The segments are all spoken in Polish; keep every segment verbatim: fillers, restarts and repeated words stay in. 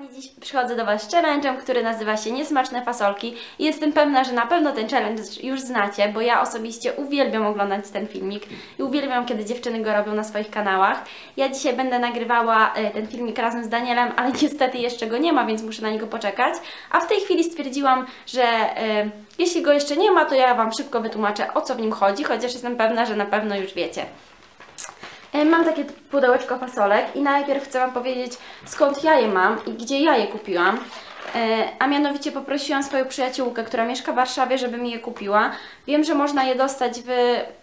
kochani, dziś przychodzę do Was z challenge'em, który nazywa się Niesmaczne fasolki i jestem pewna, że na pewno ten challenge już znacie, bo ja osobiście uwielbiam oglądać ten filmik i uwielbiam, kiedy dziewczyny go robią na swoich kanałach. Ja dzisiaj będę nagrywała ten filmik razem z Danielem, ale niestety jeszcze go nie ma, więc muszę na niego poczekać, a w tej chwili stwierdziłam, że e, jeśli go jeszcze nie ma, to ja Wam szybko wytłumaczę, o co w nim chodzi, chociaż jestem pewna, że na pewno już wiecie. Mam takie pudełeczko fasolek i najpierw chcę Wam powiedzieć, skąd ja je mam i gdzie ja je kupiłam. A mianowicie poprosiłam swoją przyjaciółkę, która mieszka w Warszawie, żeby mi je kupiła. Wiem, że można je dostać w,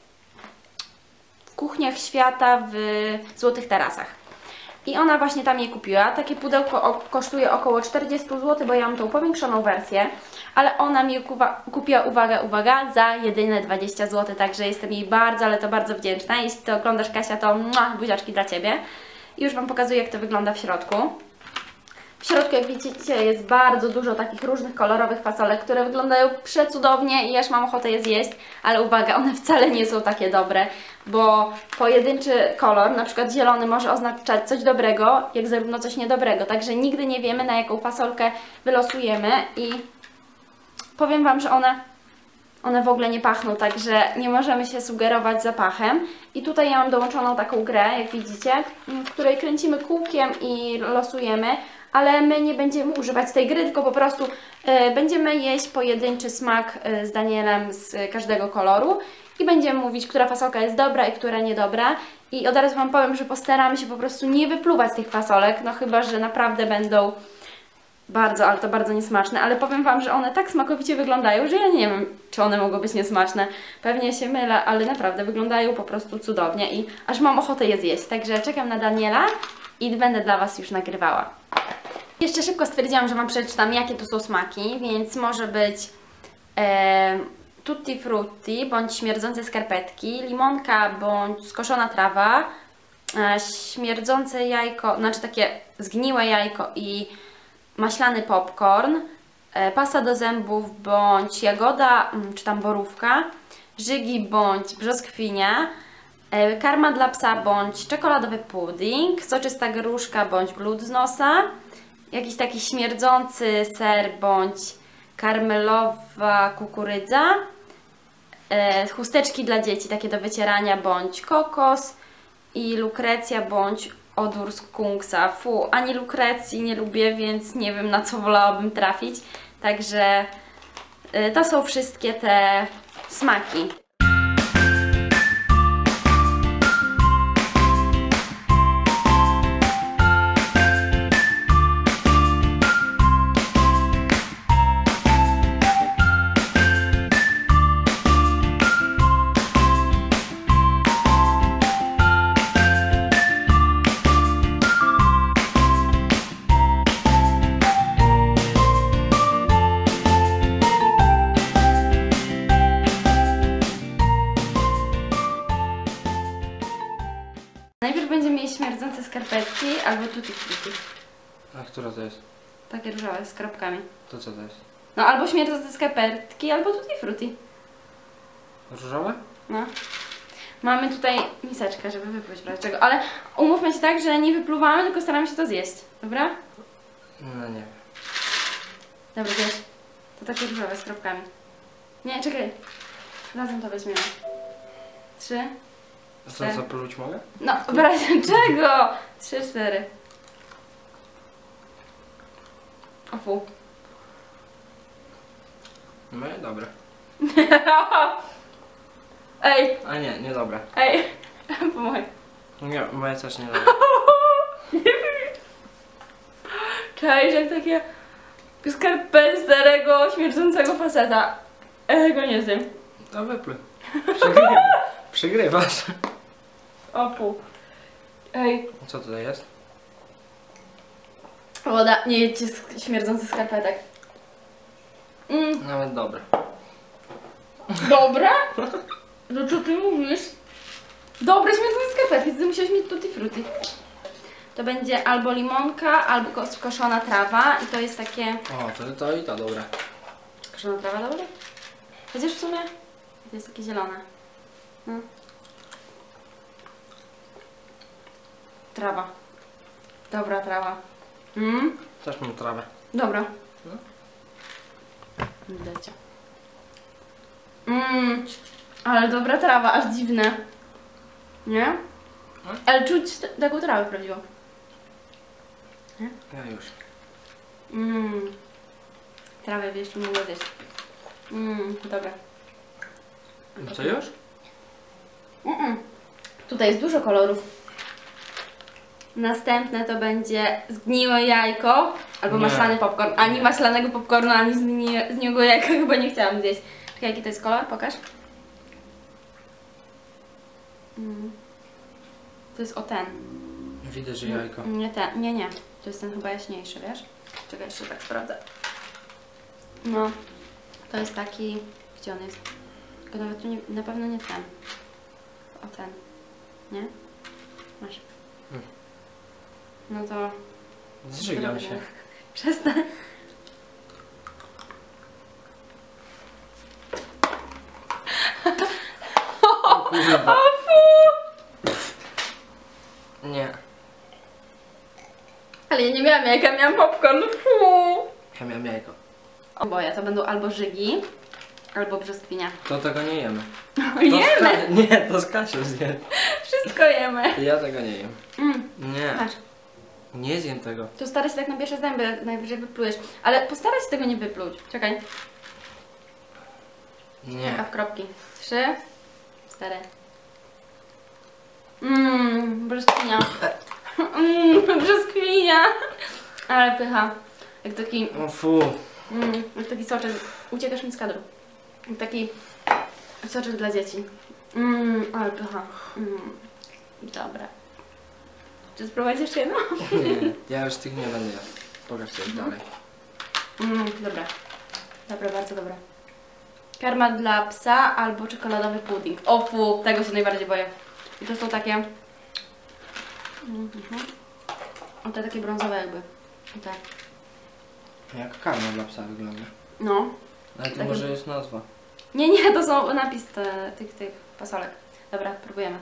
w kuchniach świata, w Złotych Tarasach. I ona właśnie tam je kupiła. Takie pudełko kosztuje około czterdzieści złotych, bo ja mam tą powiększoną wersję. Ale ona mi kupiła, uwaga, uwaga, za jedyne dwadzieścia złotych. Także jestem jej bardzo, ale to bardzo wdzięczna. Jeśli to oglądasz, Kasia, to mua, buziaczki dla Ciebie. I już Wam pokazuję, jak to wygląda w środku. W środku, jak widzicie, jest bardzo dużo takich różnych kolorowych fasolek, które wyglądają przecudownie i aż mam ochotę je zjeść, ale uwaga, one wcale nie są takie dobre, bo pojedynczy kolor, na przykład zielony, może oznaczać coś dobrego, jak zarówno coś niedobrego, także nigdy nie wiemy, na jaką fasolkę wylosujemy i powiem Wam, że one, one w ogóle nie pachną, także nie możemy się sugerować zapachem. I tutaj ja mam dołączoną taką grę, jak widzicie, w której kręcimy kółkiem i losujemy, ale my nie będziemy używać tej gry, tylko po prostu y, będziemy jeść pojedynczy smak y, z Danielem z każdego koloru i będziemy mówić, która fasolka jest dobra i która niedobra. I od razu Wam powiem, że postaramy się po prostu nie wypluwać tych fasolek, no chyba że naprawdę będą bardzo, ale to bardzo niesmaczne, ale powiem Wam, że one tak smakowicie wyglądają, że ja nie wiem, czy one mogą być niesmaczne. Pewnie się mylę, ale naprawdę wyglądają po prostu cudownie i aż mam ochotę je zjeść. Także czekam na Daniela i będę dla Was już nagrywała. Jeszcze szybko stwierdziłam, że Wam przeczytam, jakie tu są smaki, więc może być e, tutti frutti, bądź śmierdzące skarpetki, limonka, bądź skoszona trawa, e, śmierdzące jajko, znaczy takie zgniłe jajko i maślany popcorn, e, pasta do zębów, bądź jagoda, czy tam borówka, żygi, bądź brzoskwinia, e, karma dla psa, bądź czekoladowy pudding, soczysta gruszka, bądź glut z nosa, jakiś taki śmierdzący ser, bądź karmelowa kukurydza, e, chusteczki dla dzieci, takie do wycierania, bądź kokos i lukrecja, bądź odór skunksa. Fu, ani lukrecji nie lubię, więc nie wiem, na co wolałabym trafić. Także y, to są wszystkie te smaki. Najpierw będziemy mieli śmierdzące skarpetki albo tutti frutti. A która to jest? Takie różowe z kropkami. To co to jest? No albo śmierdzące skarpetki, albo tutti frutti. Różowe? No. Mamy tutaj miseczkę, żeby wypluć w razie czego, ale umówmy się tak, że nie wypluwamy, tylko staramy się to zjeść. Dobra? No nie wiem. Dobra, wiesz. To takie różowe z kropkami. Nie, czekaj. Razem to weźmiemy. Trzy. A co, co pluć mogę? No, w razie czego? Trzy, cztery. O fu. No i dobre. Ej, A nie, nie dobre. ej. Pomogę. Nie, moje też nie dobre. Cześć, jak takie skarpety starego, śmierdzącego faceta. Ja go nie zjem. No wypluj. Przegrywasz. Przegrywasz. O fu. Ej. Co tutaj jest? Woda, nie jedźcie śmierdzących skarpetek. Mm. Nawet dobre. Dobra? No co ty mówisz? Dobre śmierdzące skarpetki, ty musiałeś mieć tutti frutti. To będzie albo limonka, albo skoszona trawa i to jest takie... O, to, to i to dobre. Skoszona trawa, dobre? Chociaż w sumie to jest takie zielone. No. Trawa. Dobra trawa. Mm. Też mam trawę. Dobra. No. Dajcie. Mmm, ale dobra trawa, aż dziwne. Nie? No. Ale czuć t- taką trawę prawdziwą. Nie? Ja już. Mmm. Trawę jeszcze mogę zjeść. Mmm, dobra. Co już? Mm-mm. Tutaj jest dużo kolorów. Następne to będzie zgniłe jajko albo Nie. maślany popcorn. Ani Nie. maślanego maślanego popcornu, ani zgni- zgniłego jajka chyba nie chciałam zjeść. Czekaj, jaki to jest kolor? Pokaż. Mm. To jest o ten. Widać, że jajko. Nie ten, nie, nie. To jest ten chyba jaśniejszy, wiesz? Czekaj, jeszcze tak sprawdzę. No, to jest taki... Gdzie on jest? Tylko nawet tu nie, na pewno nie ten. O ten. Nie? Masz. Hmm. No to... Zżygam się. Przestań. O kurwa. O fu! Nie. Ale ja nie miałam jajka, miałam popcorn. Fu! Ja miałem jajko. Oboje to będą albo żygi, albo brzoskwinia. To tego nie jemy. To Jemy! z Ka- nie, to z Kasią zjem. Wszystko jemy. Ja tego nie jem. Mm, Nie. masz. Nie zjem tego. To staraj się tak na pierwsze zęby, najwyżej wyplujesz. Ale postaraj się tego nie wypluć. Czekaj. Nie. Taka w kropki. Trzy, cztery. Mmm, brzoskwinia. Mmm, brzoskwinia. Ale pycha. Jak taki, O fu. mm, jak taki soczek. Uciekasz mi z kadru. Jak taki soczek dla dzieci. Mmm, ale pycha. Mm, dobra. Czy spróbować jeszcze jedno? Nie. Ja już tych nie będę jadł. Pokaż coś dalej. Mmm, dobra. Dobra, bardzo dobra. Karma dla psa albo czekoladowy pudding. O fu, tego się najbardziej boję. I to są takie... Mhm. O, te takie brązowe jakby. O, tak. Jak karma dla psa wygląda. No. Ale to Takie- może jest nazwa. Nie, nie, to są napis te, tych, tych fasolek. Dobra, próbujemy.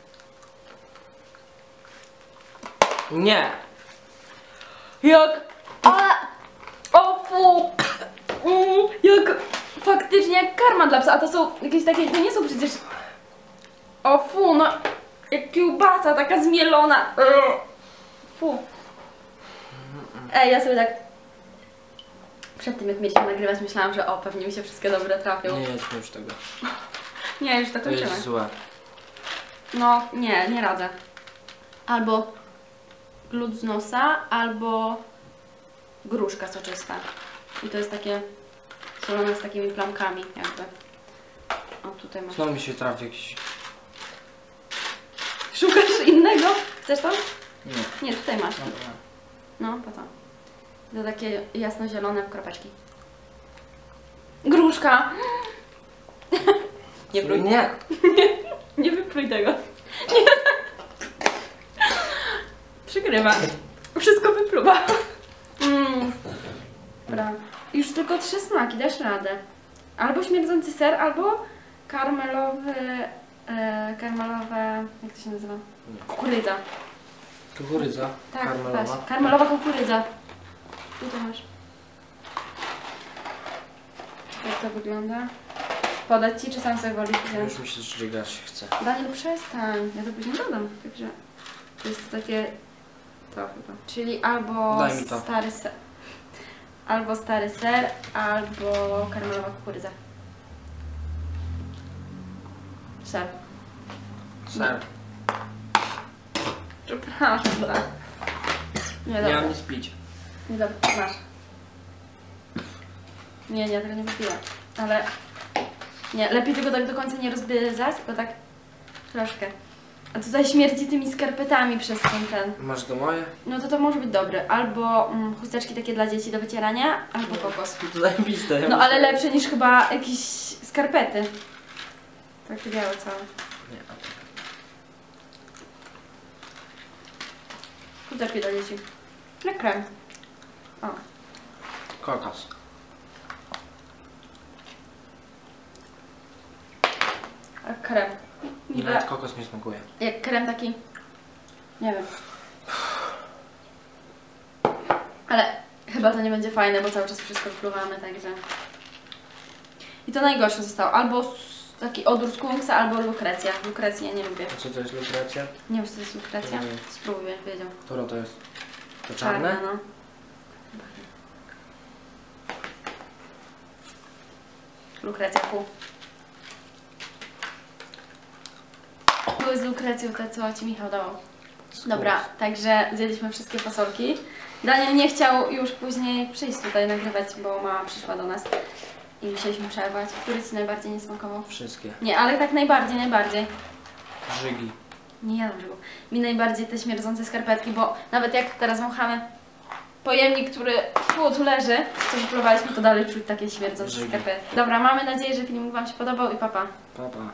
Nie. Jak... A! O fu! Mm, jak... Faktycznie jak karma dla psa, a to są jakieś takie... To nie są przecież... O fu, no... Jak kiełbasa taka zmielona. Ugh. Fu. Ej, ja sobie tak... Przed tym jak mieliśmy nagrywać myślałam, że o, pewnie mi się wszystkie dobre trafią. Nie jedzmy już tego. Nie, już to To kończymy. jest złe. No, nie, nie radzę. Albo glut z nosa, albo gruszka soczysta. I to jest takie solone z takimi plamkami jakby. O, tutaj masz. Znowu mi się trafi jakiś... Szukasz innego? Chcesz to? Nie. Nie, tutaj masz. Dobra. No, po to. To takie jasno-zielone w kropeczki. Gruszka! Nie prój. Nie. Nie wypluj tego. Nie. Przygrywa. Wszystko wypluwa. Mm. Dobra. Już tylko trzy smaki, dasz radę. Albo śmierdzący ser, albo karmelowy... E, karmelowe... Jak to się nazywa? Kukurydza. Kukurydza. Tak, Karmelowa. weź. Karmelowa kukurydza. Tutaj masz. Jak to wygląda? Podać ci, czy sam sobie wolisz wziąć? Już mi się zżygać chce. Daniel, przestań. Ja to później dodam. Także to jest takie... To chyba. Czyli albo Daj mi to. stary ser... Albo stary ser, albo karmelowa kukurydza. Ser. Ser. Przepraszam, tak. Nie, Nie dobra. mam nic pić. Nie, dobra, masz. Nie, nie, tego nie wypiję. Ale... Nie, lepiej tego tak do końca nie rozgryzać, tylko tak troszkę. A tutaj śmierdzi tymi skarpetami przez ten ten. Masz to moje? No to to może być dobre. Albo mm, chusteczki takie dla dzieci do wycierania, albo kokos. To zajebiste. ja No muszę- ale lepsze niż chyba jakieś skarpety. Takie białe całe. Nie. Chusteczki dla dzieci. Jak krem. O. Kokos. Jak krem. Niby Nawet kokos nie smakuje. jak krem taki... Nie wiem. Chyba to nie będzie fajne, bo cały czas wszystko wpływamy, także... I to najgorsze zostało. Albo s- taki odór skunksa, albo lukrecja. Lukrecji ja nie lubię. A co to jest lukrecja? Nie wiem, czy to jest lukrecja? Nie. Spróbuj, jak wiedział. Która to jest? To czarne? Czarne, no. Lukrecja, pół. Były z lukrecją te, co Ci Michał dawał. Dobra, także zjedliśmy wszystkie fasolki. Daniel nie chciał już później przyjść tutaj nagrywać, bo mama przyszła do nas i musieliśmy przerwać. Który Ci najbardziej nie smakował? Wszystkie. Nie, ale tak najbardziej, najbardziej. Żygi. Nie jadam tego. Mi najbardziej te śmierdzące skarpetki, bo nawet jak teraz wąchamy pojemnik, który fu, tu leży, co wypróbowaliśmy, to dalej czuć takie śmierdzące Żygi. skarpetki. Dobra, mamy nadzieję, że filmik Wam się podobał i papa. Pa, pa.